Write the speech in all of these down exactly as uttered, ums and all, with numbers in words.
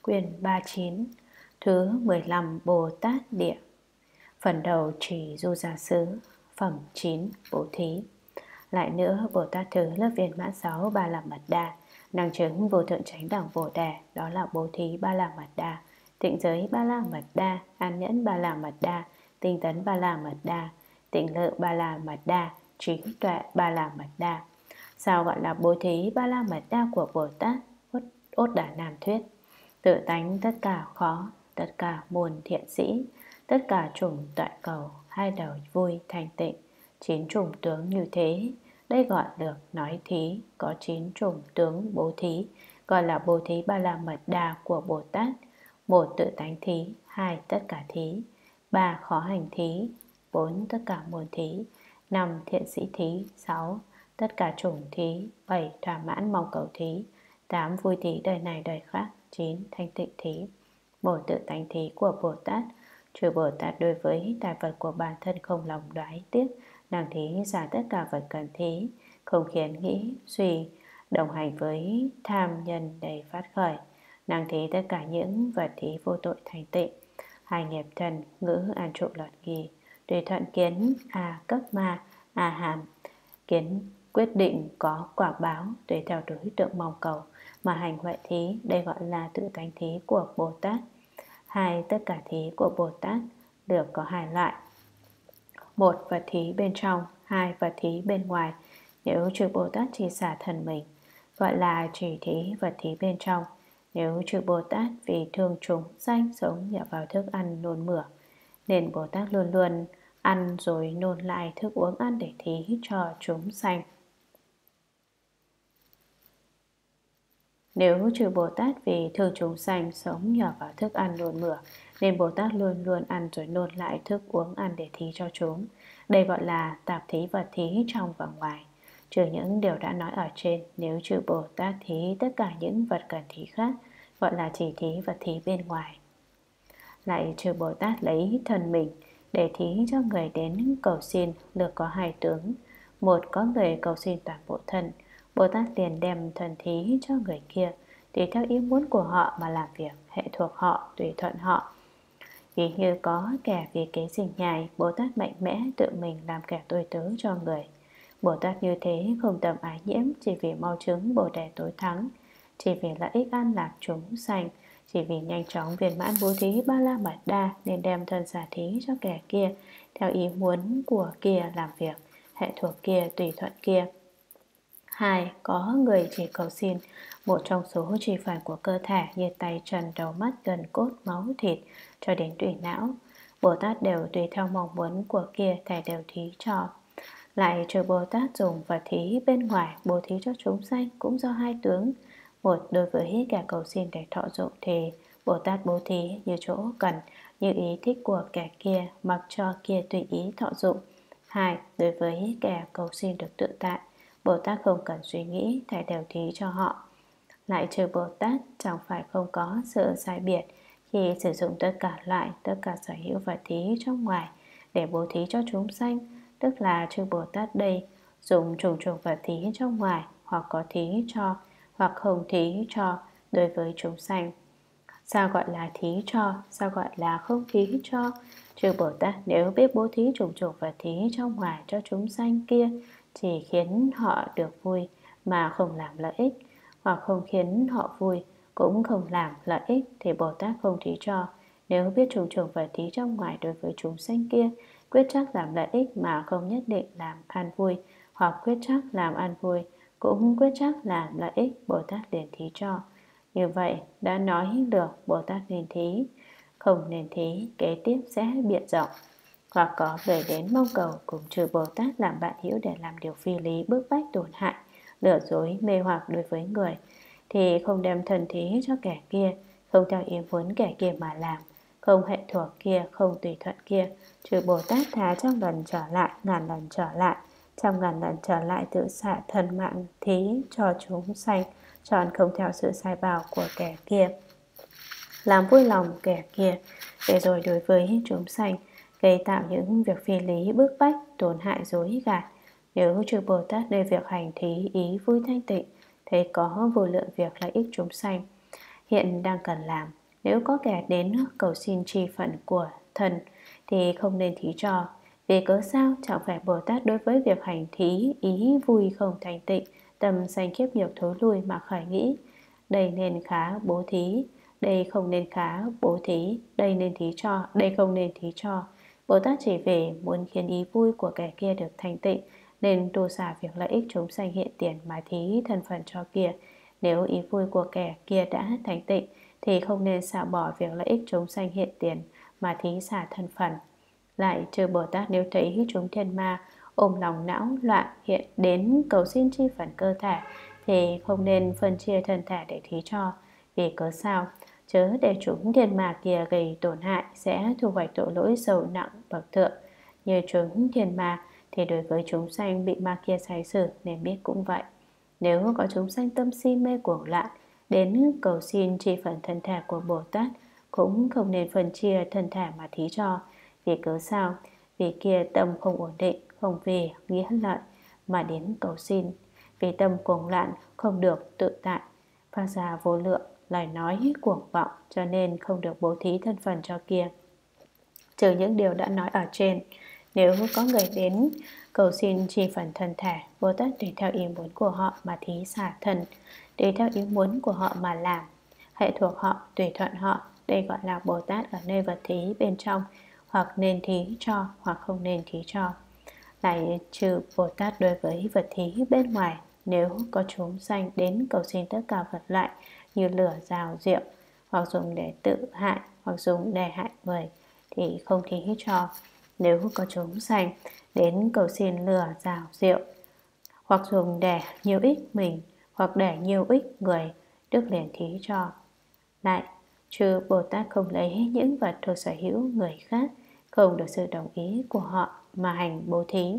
Quyển ba mươi chín, thứ mười lăm Bồ Tát Địa. Phần đầu chỉ du gia xứ. Phẩm chín Bố Thí. Lại nữa, Bồ Tát thứ lớp viên mãn sáu Ba La Mật Đa, năng chứng vô thượng chánh đẳng Bồ Đề, đó là bố thí Ba La Mật Đa, tịnh giới Ba La Mật Đa, an nhẫn Ba La Mật Đa, tinh tấn Ba La Mật Đa, tịnh lự Ba La Mật Đa, trí tuệ Ba La Mật Đa. Sao gọi là bố thí Ba La Mật Đa của Bồ Tát? Ốt Đà Nam thuyết: tự tánh tất cả khó, tất cả môn thiện sĩ, tất cả chủng toại cầu, hai đầu vui thanh tịnh, chín chủng tướng như thế, đây gọi được nói thí. Có chín chủng tướng bố thí, gọi là bố thí Ba La Mật Đa của Bồ Tát. Một tự tánh thí, hai tất cả thí, ba khó hành thí, bốn tất cả môn thí, năm thiện sĩ thí, sáu tất cả chủng thí, bảy thỏa mãn mong cầu thí, tám vui thí đời này đời khác, chín thanh tịnh thí. Một tự tánh thí của Bồ Tát: trừ Bồ Tát đối với tài vật của bản thân không lòng đoái tiếc, năng thí xả tất cả vật cần thí, không khiến nghĩ suy đồng hành với tham nhân đầy phát khởi, năng thí tất cả những vật thí vô tội thanh tịnh. Hai nghiệp thần ngữ an trụ lọt nghi, tùy thuận kiến a cấp ma a hàm, kiến quyết định có quả báo tùy theo đối tượng mong cầu mà hành vậy thí, đây gọi là tự tánh thí của Bồ Tát. Hai tất cả thí của Bồ Tát được có hai loại: một vật thí bên trong, hai vật thí bên ngoài. Nếu trừ Bồ Tát chỉ xả thân mình, gọi là chỉ thí vật thí bên trong. Nếu trừ Bồ Tát vì thương chúng sanh sống nhờ vào thức ăn nôn mửa, nên Bồ Tát luôn luôn ăn rồi nôn lại thức uống ăn để thí cho chúng sanh. Nếu trừ Bồ Tát vì thương chúng sanh sống nhờ vào thức ăn nôn mửa, nên Bồ Tát luôn luôn ăn rồi nôn lại thức uống ăn để thí cho chúng. Đây gọi là tạp thí vật thí trong và ngoài. Trừ những điều đã nói ở trên, nếu trừ Bồ Tát thí tất cả những vật cần thí khác, gọi là chỉ thí vật thí bên ngoài. Lại trừ Bồ Tát lấy thân mình để thí cho người đến cầu xin, lược có hai tướng. Một, có người cầu xin toàn bộ thân, Bồ Tát liền đem thân thí cho người kia, tùy theo ý muốn của họ mà làm việc, hệ thuộc họ, tùy thuận họ. Ví như có kẻ vì kế sinh nhai, Bồ Tát mạnh mẽ tự mình làm kẻ tôi tớ cho người. Bồ Tát như thế không tầm ái nhiễm, chỉ vì mau chứng Bồ Đề tối thắng, chỉ vì lợi ích an lạc chúng sanh, chỉ vì nhanh chóng viên mãn bố thí Ba La Mật Đa nên đem thân xả thí cho kẻ kia, theo ý muốn của kia làm việc, hệ thuộc kia, tùy thuận kia. Hai, có người chỉ cầu xin một trong số chi phần của cơ thể như tay, chân, đầu, mắt, gần cốt, máu, thịt cho đến tủy não. Bồ Tát đều tùy theo mong muốn của kia thầy đều thí cho. Lại trừ Bồ Tát dùng vật thí bên ngoài bố thí cho chúng sanh cũng do hai tướng. Một, đối với kẻ cầu xin để thọ dụng thì Bồ Tát bố thí như chỗ cần, như ý thích của kẻ kia, mặc cho kia tùy ý thọ dụng. Hai, đối với kẻ cầu xin được tự tại, Bồ Tát không cần suy nghĩ, thầy đều thí cho họ. Lại trừ Bồ Tát chẳng phải không có sự sai biệt khi sử dụng tất cả loại, tất cả sở hữu vật thí trong ngoài để bố thí cho chúng sanh, tức là trừ Bồ Tát đây dùng trùng trùng vật thí trong ngoài, hoặc có thí cho, hoặc không thí cho đối với chúng sanh. Sao gọi là thí cho, sao gọi là không thí cho? Trừ Bồ Tát nếu biết bố thí trùng trùng vật thí trong ngoài cho chúng sanh kia chỉ khiến họ được vui mà không làm lợi ích, hoặc không khiến họ vui cũng không làm lợi ích thì Bồ Tát không thí cho. Nếu biết trùng trùng vật thí trong ngoài đối với chúng sanh kia quyết chắc làm lợi ích mà không nhất định làm an vui, hoặc quyết chắc làm an vui cũng quyết chắc làm lợi ích, Bồ Tát liền thí cho. Như vậy đã nói được Bồ Tát nên thí, không nên thí kế tiếp sẽ biện rộng. Hoặc có người đến mong cầu cùng trừ Bồ Tát làm bạn hữu để làm điều phi lý, bức bách, tổn hại, lừa dối, mê hoặc đối với người, thì không đem thân thí cho kẻ kia, không theo ý muốn kẻ kia mà làm, không hệ thuộc kia, không tùy thuận kia. Trừ Bồ Tát thà trăm lần trở lại, ngàn lần trở lại, trăm ngàn lần trở lại tự xả thân mạng thí cho chúng sanh, chọn không theo sự sai bảo của kẻ kia, làm vui lòng kẻ kia, để rồi đối với chúng sanh gây tạo những việc phi lý, bức bách, tổn hại, dối gạt. Nếu trừ Bồ Tát nơi việc hành thí ý vui thanh tịnh, thấy có vô lượng việc lợi ích chúng sanh, hiện đang cần làm. Nếu có kẻ đến cầu xin tri phận của thần thì không nên thí cho. Vì cớ sao? Chẳng phải Bồ Tát đối với việc hành thí ý vui không thành tịnh, tâm sanh kiếp nghiệp thối lui mà khởi nghĩ: đây nên khá bố thí, đây không nên khá bố thí, đây nên thí cho, đây không nên thí cho. Bồ Tát chỉ về muốn khiến ý vui của kẻ kia được thành tịnh, nên tu xả việc lợi ích chúng sanh hiện tiền mà thí thân phận cho kia. Nếu ý vui của kẻ kia đã thành tịnh thì không nên xả bỏ việc lợi ích chúng sanh hiện tiền mà thí xả thân phận. Lại trừ Bồ Tát nếu thấy chúng thiên ma ôm lòng não loạn hiện đến cầu xin chi phần cơ thể thì không nên phân chia thân thể để thí cho. Vì cớ sao? Chớ để chúng thiên ma kia gây tổn hại sẽ thu hoạch tội lỗi sâu nặng bậc thượng. Như chúng thiên ma thì đối với chúng sanh bị ma kia sai xử nên biết cũng vậy. Nếu có chúng sanh tâm si mê cuồng loạn đến cầu xin chi phần thân thể của Bồ Tát, cũng không nên phân chia thân thể mà thí cho. Vì cớ sao? Vì kia tâm không ổn định, không vì nghĩa lợi mà đến cầu xin. Vì tâm cuồng loạn không được tự tại, phát ra vô lượng lời nói cuồng vọng, cho nên không được bố thí thân phần cho kia. Trừ những điều đã nói ở trên, nếu có người đến cầu xin chi phần thân thể, Bồ Tát tùy theo ý muốn của họ mà thí xả thân, tùy theo ý muốn của họ mà làm, hệ thuộc họ, tùy thuận họ. Đây gọi là Bồ Tát ở nơi vật thí bên trong, hoặc nên thí cho hoặc không nên thí cho. Lại trừ Bồ Tát đối với vật thí bên ngoài, nếu có chúng sanh đến cầu xin tất cả vật loại như lửa, rào, rượu, hoặc dùng để tự hại, hoặc dùng để hại người, thì không thí cho. Nếu có chúng sanh đến cầu xin lửa, rào, rượu, hoặc dùng để nhiều ích mình, hoặc để nhiều ích người, Đức liền thí cho. Lại trừ Bồ Tát không lấy những vật thuộc sở hữu người khác, không được sự đồng ý của họ mà hành bố thí.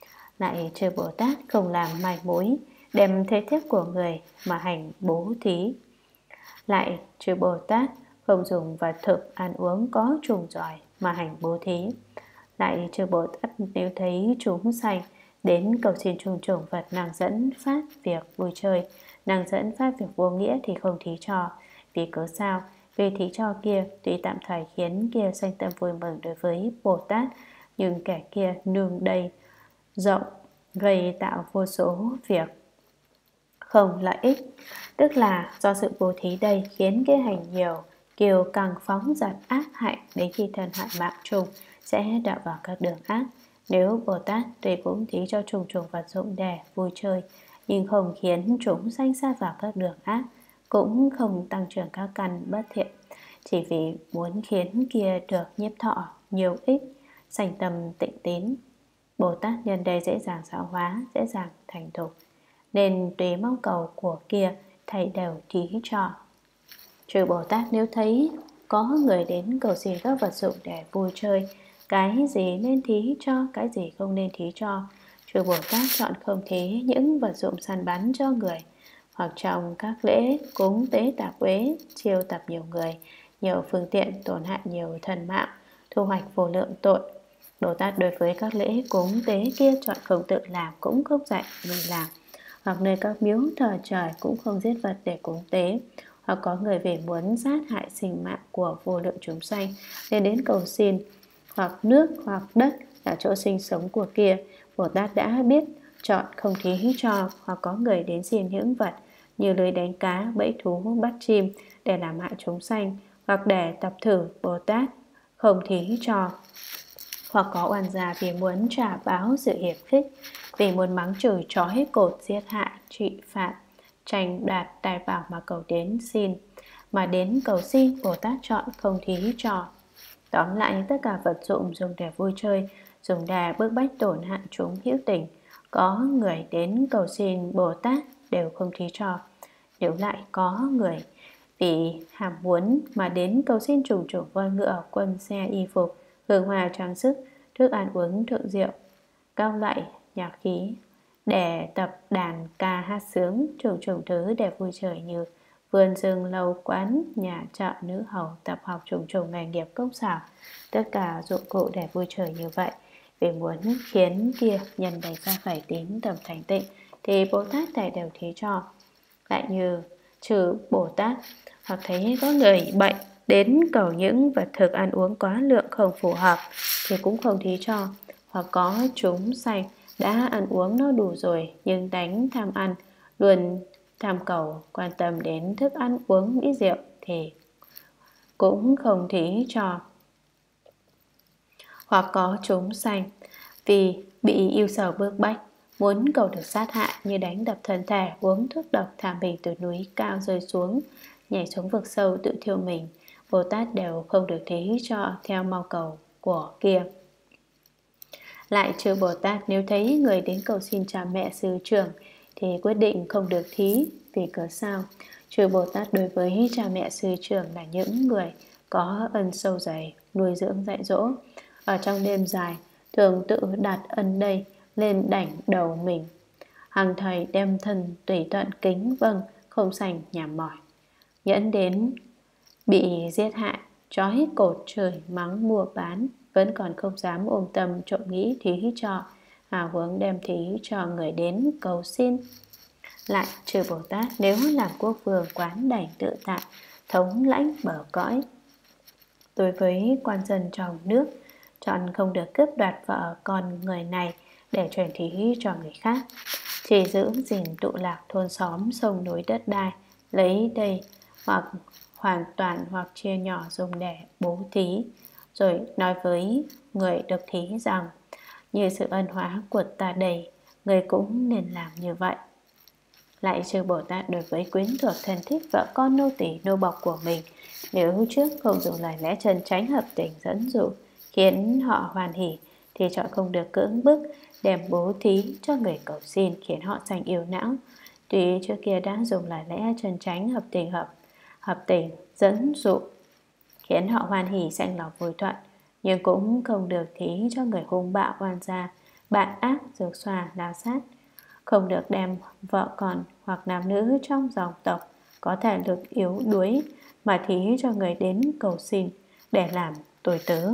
Lại trừ Bồ Tát không làm mài mối, đem thế thiếp của người mà hành bố thí. Lại trừ Bồ Tát không dùng vật thực ăn uống có trùng giỏi mà hành bố thí. Lại trừ Bồ Tát nếu thấy chúng sanh đến cầu xin trùng trùng vật năng dẫn phát việc vui chơi, năng dẫn phát việc vô nghĩa thì không thí cho. Vì cớ sao? Vì thí cho kia tuy tạm thời khiến kia sanh tâm vui mừng đối với Bồ Tát, nhưng kẻ kia nương đầy rộng gây tạo vô số việc không lợi ích. Tức là do sự bố thí đây khiến cái hành nhiều, kiều càng phóng dật ác hại, đến khi thân hại mạng trùng sẽ đạo vào các đường ác. Nếu Bồ Tát tuy cũng thí cho trùng trùng vật dụng để vui chơi, nhưng không khiến chúng sanh xa vào các đường ác, cũng không tăng trưởng các căn bất thiện, chỉ vì muốn khiến kia được nhiếp thọ nhiều ích, sanh tâm tịnh tín, Bồ Tát nhân đây dễ dàng giáo hóa, dễ dàng thành thục, nên tùy mong cầu của kia thầy đều thí cho. Trừ Bồ Tát nếu thấy có người đến cầu xin các vật dụng để vui chơi, cái gì nên thí cho, cái gì không nên thí cho, trừ Bồ Tát chọn không thí những vật dụng săn bắn cho người, hoặc trong các lễ cúng tế tạp uế, chiêu tập nhiều người, nhiều phương tiện tổn hại nhiều thần mạng, thu hoạch vô lượng tội. Bồ Tát đối với các lễ cúng tế kia chọn không tự làm, cũng không dạy người làm, hoặc nơi các miếu thờ trời cũng không giết vật để cúng tế, hoặc có người về muốn sát hại sinh mạng của vô lượng chúng sanh nên đến cầu xin, hoặc nước hoặc đất là chỗ sinh sống của kia, Bồ Tát đã biết chọn không thí cho. Hoặc có người đến xin những vật như lưới đánh cá, bẫy thú, bắt chim để làm hại chúng sanh, hoặc để tập thử, Bồ Tát không thí cho. Hoặc có oan gia vì muốn trả báo sự hiệp khích, vì muốn mắng chửi trói cột giết hại trị phạm, tranh đoạt tài bảo mà cầu đến xin, mà đến cầu xin, Bồ Tát chọn không thí cho. Tóm lại, tất cả vật dụng dùng để vui chơi, dùng để bức bách tổn hại chúng hữu tình, có người đến cầu xin Bồ Tát đều không thí cho. Nếu lại có người vì hàm muốn mà đến cầu xin trùng trùng voi ngựa, quân xe, y phục, hương hoa trang sức, thức ăn uống thượng rượu, cao loại nhạc khí, để tập đàn ca hát sướng, trùng trùng thứ để vui chơi như vườn rừng, lầu quán, nhà chợ, nữ hầu, tập học trùng trùng nghề nghiệp công xảo, tất cả dụng cụ để vui chơi như vậy, vì muốn khiến kia nhân đầy ra phải tín tầm thành tịnh, thì Bồ Tát thầy đều thí cho. Lại như trừ Bồ Tát hoặc thấy có người bệnh đến cầu những vật thực ăn uống quá lượng không phù hợp thì cũng không thí cho. Hoặc có chúng sanh đã ăn uống no đủ rồi nhưng đánh tham ăn, luôn tham cầu, quan tâm đến thức ăn uống mỹ rượu thì cũng không thí cho. Hoặc có chúng sanh vì bị yêu sầu bức bách, muốn cầu được sát hại như đánh đập thân thể, uống thuốc độc, thả mình từ núi cao rơi xuống, nhảy xuống vực sâu tự thiêu mình, Bồ Tát đều không được thí cho theo mong cầu của kia. Lại trừ Bồ Tát nếu thấy người đến cầu xin cha mẹ sư trưởng thì quyết định không được thí. Vì cớ sao? Trừ Bồ Tát đối với cha mẹ sư trưởng là những người có ân sâu dày, nuôi dưỡng dạy dỗ. Ở trong đêm dài thường tự đặt ân đây lên đảnh đầu mình, hằng thầy đem thân tùy thuận kính vâng, không sành nhảm mỏi. Nhẫn đến bị giết hại, trói cột trời mắng mua bán, vẫn còn không dám ôm tâm trộm nghĩ thí cho, hào hướng đem thí cho người đến cầu xin. Lại trừ Bồ Tát nếu làm quốc vương quán đảnh tự tại, thống lãnh bờ cõi, đối với quan dân trong nước, chọn không được cướp đoạt vợ con người này để truyền thí cho người khác, chỉ giữ gìn tụ lạc thôn xóm sông núi đất đai, lấy đây hoặc hoàn toàn hoặc chia nhỏ dùng để bố thí. Rồi nói với người được thí rằng, như sự ân hóa của ta đầy, người cũng nên làm như vậy. Lại trừ Bồ Tát đối với quyến thuộc thân thích vợ con nô tỳ nô bộc của mình, nếu trước không dùng lời lẽ chân chánh hợp tình dẫn dụ khiến họ hoan hỉ thì chọn không được cưỡng bức đem bố thí cho người cầu xin khiến họ sanh yêu não. Tuy trước kia đã dùng lời lẽ chân chánh hợp tình hợp hợp tình dẫn dụ khiến họ hoan hỉ sanh lòng vui thuận, nhưng cũng không được thí cho người hung bạo oan gia, bạn ác, dược xòa, lao sát. Không được đem vợ con hoặc nam nữ trong dòng tộc có thể lực yếu đuối mà thí cho người đến cầu xin để làm tôi tớ.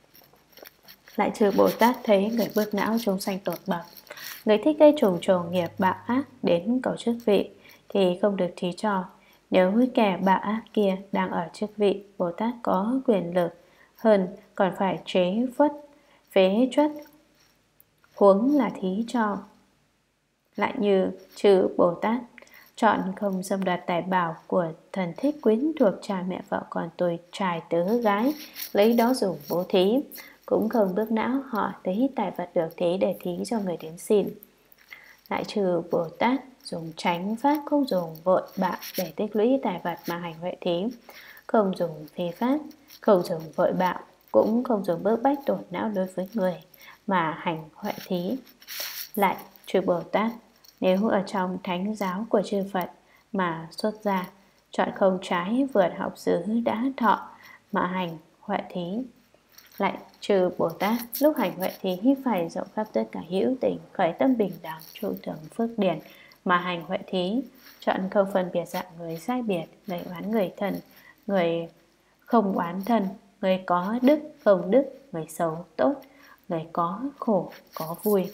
Lại trừ Bồ Tát thấy người bước não chúng sanh tột bậc, người thích gây trùng trùng nghiệp bạo ác đến cầu chức vị thì không được thí cho. Nếu kẻ bạo ác kia đang ở chức vị, Bồ Tát có quyền lực hơn còn phải chế phất, phế truất, huống là thí cho. Lại như trừ Bồ Tát chọn không xâm đoạt tài bảo của thần thích quyến thuộc cha mẹ vợ con tôi trai tớ gái, lấy đó dùng bố thí, cũng không bước não họ thấy tài vật được thí để thí cho người đến xin. Lại trừ Bồ Tát dùng tránh pháp, không dùng vội bạo để tích lũy tài vật mà hành huệ thí, không dùng phi pháp, không dùng vội bạo, cũng không dùng bức bách tổn não đối với người mà hành huệ thí. Lại trừ Bồ Tát nếu ở trong thánh giáo của chư Phật mà xuất gia, chọn không trái vượt học xứ đã thọ mà hành huệ thí. Lại trừ Bồ Tát lúc hành huệ thí phải rộng khắp tất cả hữu tình, khởi tâm bình đẳng, trụ tưởng phước điển mà hành huệ thí, chọn không phân biệt dạng người sai biệt, người oán người thân, người không oán thân, người có đức không đức, người xấu tốt, người có khổ có vui.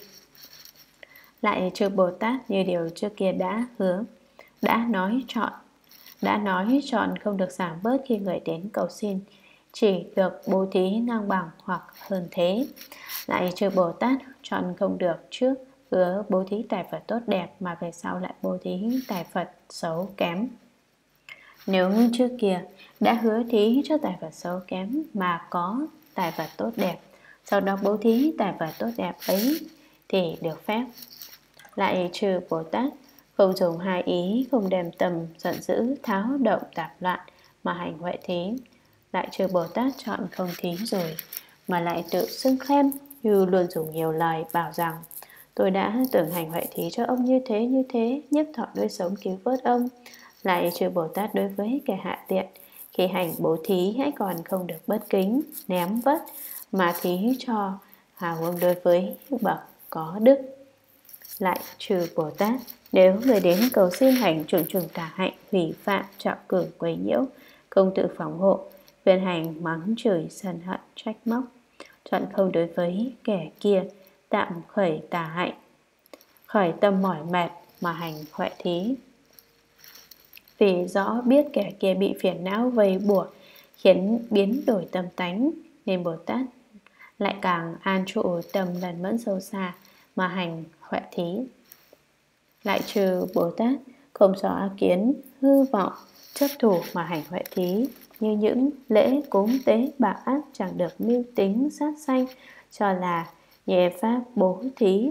Lại trừ Bồ Tát như điều trước kia đã hứa, đã nói chọn, đã nói chọn không được giảm bớt khi người đến cầu xin, chỉ được bố thí ngang bằng hoặc hơn thế. Lại trừ Bồ Tát chọn không được trước hứa bố thí tài vật tốt đẹp mà về sau lại bố thí tài vật xấu kém. Nếu trước kia đã hứa thí cho tài vật xấu kém mà có tài vật tốt đẹp, sau đó bố thí tài vật tốt đẹp ấy thì được phép. Lại trừ Bồ Tát không dùng hai ý, không đem tâm giận dữ tháo động tạp loạn mà hành huệ thí. Lại trừ Bồ Tát chọn không thí rồi mà lại tự xưng khen, như luôn dùng nhiều lời bảo rằng tôi đã từng hành huệ thí cho ông như thế như thế, nhất thọ nuôi sống cứu vớt ông. Lại trừ Bồ Tát đối với kẻ hạ tiện, khi hành bố thí hãy còn không được bất kính, ném vất mà thí cho, hào hướng đối với bậc có đức. Lại trừ Bồ Tát nếu người đến cầu xin hành trùng trùng tà hạnh, hủy phạm, trọng cường, quấy nhiễu, không tự phòng hộ, khuyên hành mắng chửi, sân hận, trách móc, chọn không đối với kẻ kia tạm khởi tà hạnh, khởi tâm mỏi mệt mà hành huệ thí. Vì rõ biết kẻ kia bị phiền não vây bủa khiến biến đổi tâm tánh, nên Bồ Tát lại càng an trụ tâm lần mẫn sâu xa mà hành huệ thí. Lại trừ Bồ Tát không do ác kiến hư vọng chấp thủ mà hành huệ thí, như những lễ cúng tế bạo ác chẳng được mưu tính sát sanh cho là nhẹ pháp bố thí,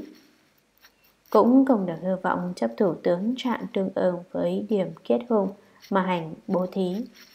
cũng không được hư vọng chấp thủ tướng trạng tương ứng với điểm kết hung mà hành bố thí.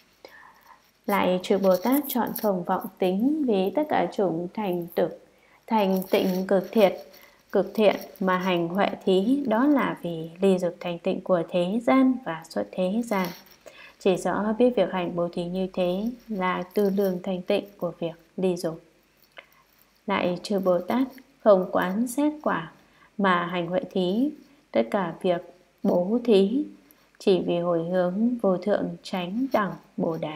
Lại trừ Bồ Tát chọn không vọng tính vì tất cả chúng thành thực thành tịnh cực thiện cực thiện mà hành huệ thí, đó là vì ly dục thành tịnh của thế gian và xuất thế gian. Chỉ rõ biết việc hành bố thí như thế là tư lương thành tịnh của việc ly dục. Lại trừ Bồ Tát không quán xét quả mà hành huệ thí, tất cả việc bố thí chỉ vì hồi hướng vô thượng chánh đẳng Bồ Đà.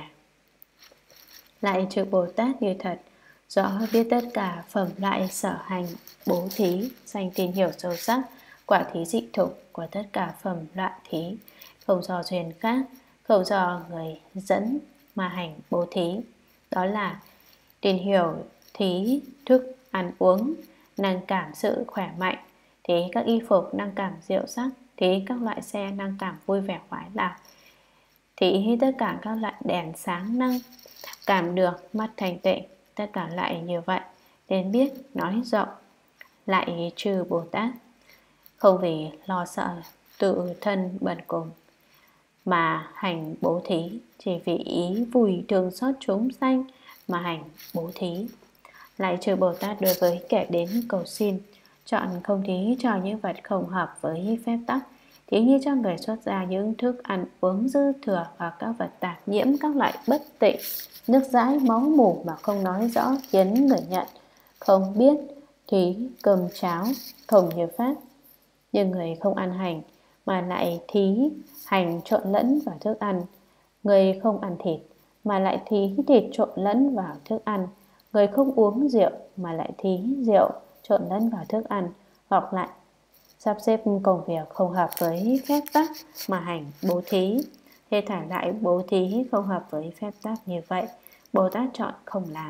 Lại trừ Bồ Tát như thật rõ biết tất cả phẩm loại sở hành bố thí, sanh tin hiểu sâu sắc quả thí dị thục của tất cả phẩm loại thí, không do duyên khác, không do người dẫn mà hành bố thí, đó là tin hiểu thí thức ăn uống, năng cảm sự khỏe mạnh, thí các y phục năng cảm diệu sắc, thí các loại xe năng cảm vui vẻ khoái lạc, thí tất cả các loại đèn sáng năng cảm được mắt thành tịnh, tất cả lại như vậy nên biết nói rộng. Lại trừ Bồ Tát không vì lo sợ tự thân bần cùng mà hành bố thí, chỉ vì ý vui thương xót chúng sanh mà hành bố thí. Lại trừ Bồ Tát đối với kẻ đến cầu xin chọn không thí cho những vật không hợp với phép tắc, thí như cho người xuất gia những thức ăn uống dư thừa hoặc các vật tạp nhiễm các loại bất tịnh, nước dãi máu mủ mà không nói rõ khiến người nhận không biết, thí cơm cháo không như pháp. Nhưng người không ăn hành mà lại thí hành trộn lẫn vào thức ăn, người không ăn thịt mà lại thí thịt trộn lẫn vào thức ăn, người không uống rượu mà lại thí rượu trộn lẫn vào thức ăn, hoặc lại sắp xếp công việc không hợp với phép tắc mà hành bố thí, thế thải lại bố thí không hợp với phép tắc như vậy, Bồ Tát chọn không làm.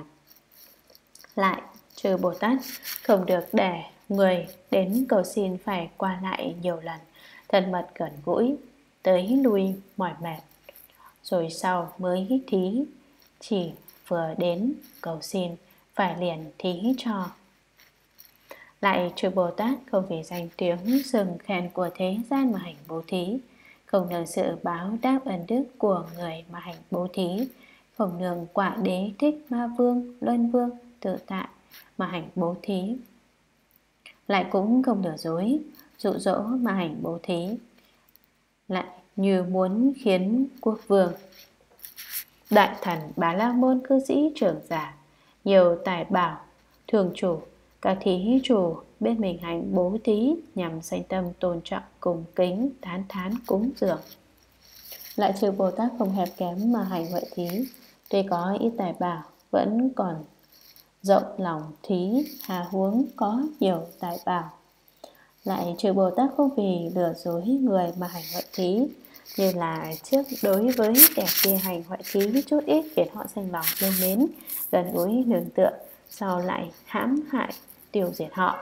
Lại trừ Bồ Tát không được để người đến cầu xin phải qua lại nhiều lần, thân mật gần gũi, tới lui mỏi mệt, rồi sau mới thí, chỉ vừa đến cầu xin phải liền thí cho. Lại trừ Bồ Tát không vì danh tiếng sừng khen của thế gian mà hành bố thí, không nương sự báo đáp ân đức của người mà hành bố thí, không nương quả đế thích ma vương luân vương tự tại mà hành bố thí. Lại cũng không lừa dối dụ dỗ mà hành bố thí. Lại như muốn khiến quốc vương đại thần Bà La Môn cư sĩ trưởng giả nhiều tài bảo thường chủ các thí chủ bên mình hành bố thí nhằm sanh tâm tôn trọng cung kính tán thán cúng dường. Lại trừ Bồ Tát không hẹp kém mà hành huệ thí, tuy có ít tài bảo vẫn còn rộng lòng thí hà huống có nhiều tài bảo. Lại trừ Bồ Tát không vì lừa dối người mà hành huệ thí, như là trước đối với kẻ kia hành huệ thí chút ít khiến họ sinh lòng yêu mến gần gũi nương tựa, sau lại hãm hại tiêu diệt họ.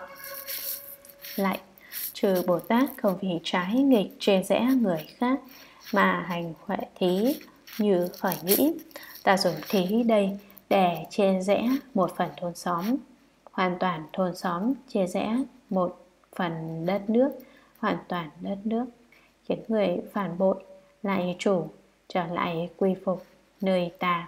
Lại trừ Bồ Tát không vì trái nghịch chê rẽ người khác mà hành huệ thí, như khởi nghĩ ta dùng thí đây để chê rẽ một phần thôn xóm, hoàn toàn thôn xóm chê rẽ một phần đất nước, hoàn toàn đất nước, khiến người phản bội lại chủ trở lại quy phục nơi ta.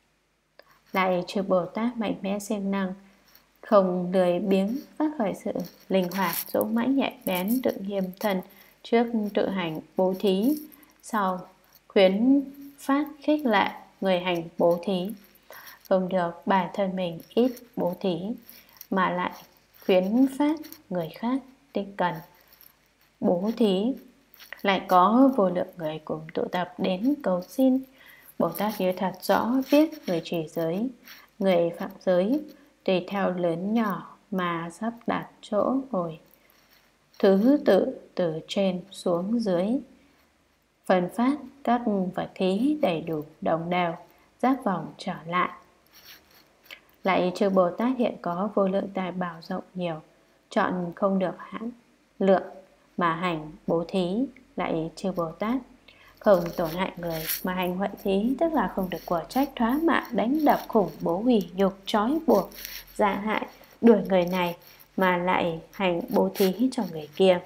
Lại trừ Bồ Tát mạnh mẽ siêng năng, không lười biếng phát khởi sự linh hoạt dũng mãnh nhạy bén tự nghiêm thân trước tự hành bố thí, sau khuyến phát khích lệ người hành bố thí, không được bản thân mình ít bố thí mà lại khuyến phát người khác tinh cần bố thí. Lại có vô lượng người cùng tụ tập đến cầu xin, Bồ Tát như thật rõ biết người trì giới, người phạm giới tùy theo lớn nhỏ mà sắp đặt chỗ ngồi, thứ tự từ trên xuống dưới, phân phát các vật thí đầy đủ đồng đều, giác vòng trở lại. Lại chư Bồ Tát hiện có vô lượng tài bảo rộng nhiều, chọn không được hãn lượng mà hành bố thí. Lại chư Bồ Tát không tổn hại người mà hành huệ thí, tức là không được của trách thoá mạ, đánh đập, khủng bố, hủy nhục, trói buộc, dạ hại, đuổi người này mà lại hành bố thí cho người kia.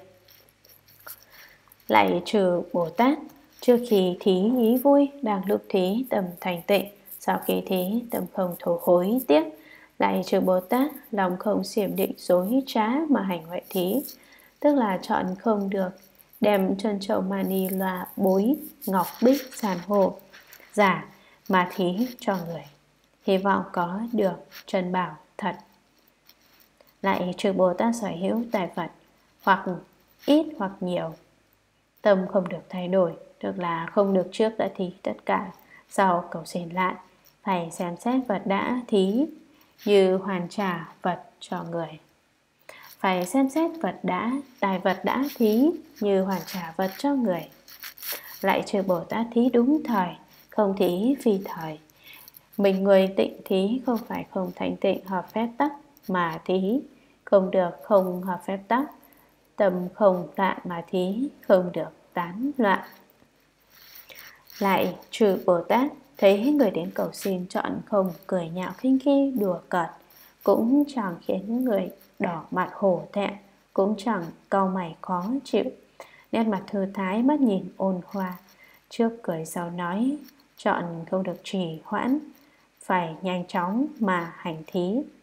Lại trừ Bồ Tát trước khi thí ý vui, đang lúc thí tâm thành tịnh, sau khi thí tâm không thổ hối tiếc. Lại trừ Bồ Tát lòng không xiểm định dối trá mà hành huệ thí, tức là chọn không được đem trân châu mani loa bối ngọc bích sàn hồ giả mà thí cho người, hy vọng có được trân bảo thật. Lại trừ Bồ Tát sở hữu tài vật hoặc ít hoặc nhiều, tâm không được thay đổi, tức là không được trước đã thí tất cả, sau cầu xin lại, phải xem xét vật đã thí như hoàn trả vật cho người. Phải xem xét vật đã, tài vật đã thí như hoàn trả vật cho người. Lại trừ Bồ Tát thí đúng thời, không thí phi thời. Mình người tịnh thí không phải không thành tịnh hợp phép tắc mà thí, không được không hợp phép tắc. Tâm không loạn mà thí, không được tán loạn. Lại trừ Bồ Tát thấy người đến cầu xin chọn không cười nhạo khinh khi đùa cợt, cũng chẳng khiến người đỏ mặt hổ thẹn, cũng chẳng cau mày khó chịu, nét mặt thư thái, mắt nhìn ôn hòa, trước cười sau nói, chọn không được trì hoãn, phải nhanh chóng mà hành thí.